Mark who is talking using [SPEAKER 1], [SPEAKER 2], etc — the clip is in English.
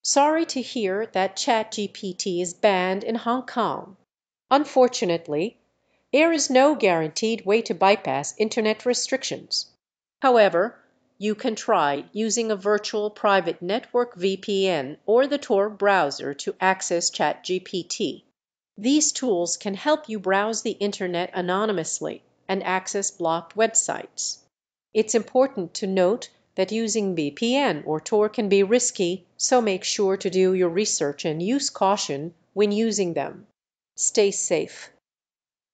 [SPEAKER 1] Sorry to hear that ChatGPT is banned in Hong Kong. Unfortunately, there is no guaranteed way to bypass internet restrictions. However, you can try using a virtual private network VPN or the Tor browser to access ChatGPT. These tools can help you browse the internet anonymously and access blocked websites. It's important to note that using VPN or Tor can be risky, so make sure to do your research and use caution when using them. Stay safe.